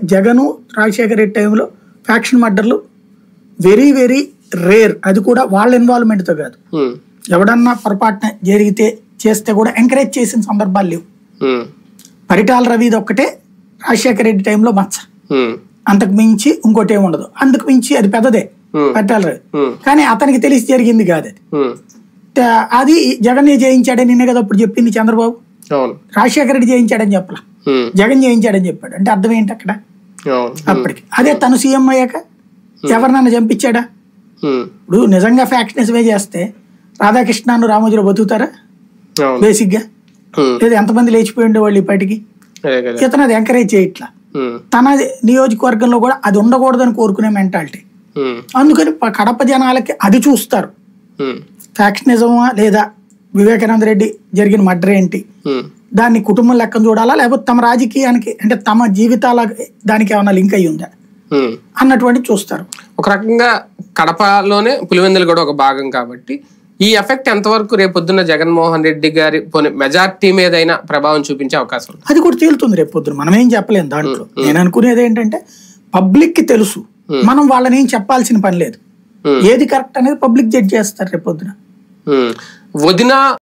జగను రాజశేఖర రెడ్డి టైంలో ఫ్యాక్షన్ మర్డర్లు very very rare. అది కూడా వాళ్ళ ఇన్వాల్వ్మెంట్తో కాదు, ఎవడన్నా పొరపాటున జరిగితే చేస్తే కూడా ఎంకరేజ్ చేసిన సందర్భాలు లేవు. పరిటాల రవిది ఒక్కటే రాజశేఖర రెడ్డి టైంలో మచ్చ, అంతకు మించి ఇంకోటి ఏమి ఉండదు. అందుకు మించి అది పెద్దదే పరిటాల రవి, కానీ అతనికి తెలిసి జరిగింది కాదు అది. అది జగన్ జయించాడని నిన్నే కదా అప్పుడు చెప్పింది చంద్రబాబు. రాజశేఖర రెడ్డి జయించాడని చెప్పలా, జగన్ జయించాడని చెప్పాడు. అంటే అర్థం ఏంటి అక్కడ అప్పటికి? అదే తను సీఎం అయ్యాక ఎవరినన్నా చంపించాడా? ఇప్పుడు నిజంగా ఫ్యాక్షనిజమే చేస్తే రాధాకృష్ణను రామోజీరావు బతుకుతారా బేసిక్ గా? లేదా ఎంతమంది లేచిపోయి ఉండేవాళ్ళు ఇప్పటికి? ఇతను అది ఎంకరేజ్ చేయట్లా. తన నియోజకవర్గంలో కూడా అది ఉండకూడదని కోరుకునే మెంటాలిటీ. అందుకని కడప జనాలకి అది చూస్తారు, ఫ్యాక్షనిజమా లేదా వివేకానంద రెడ్డి జరిగిన మర్డర్ ఏంటి, దాన్ని కుటుంబం లెక్కను చూడాలా లేకపోతే తమ రాజకీయానికి అంటే తమ జీవితాల దానికి ఏమైనా లింక్ అయ్యి ఉందా అన్నటువంటి చూస్తారు. ఒక రకంగా కడపలోనే పులివెందులు కూడా ఒక భాగం కాబట్టి ఈ ఎఫెక్ట్ ఎంతవరకు రేపొద్దున జగన్మోహన్ రెడ్డి గారి మెజార్టీ మీద అయినా ప్రభావం చూపించే అవకాశం అది కూడా తేలుతుంది రేపొద్దున. మనం ఏం చెప్పలేము దాంట్లో. నేను అనుకునేది ఏంటంటే పబ్లిక్ కి తెలుసు, మనం వాళ్ళని ఏం చెప్పాల్సిన పని లేదు. ఏది కరెక్ట్ అనేది పబ్లిక్ జడ్జ్ చేస్తారు రేపొద్దున. వదిన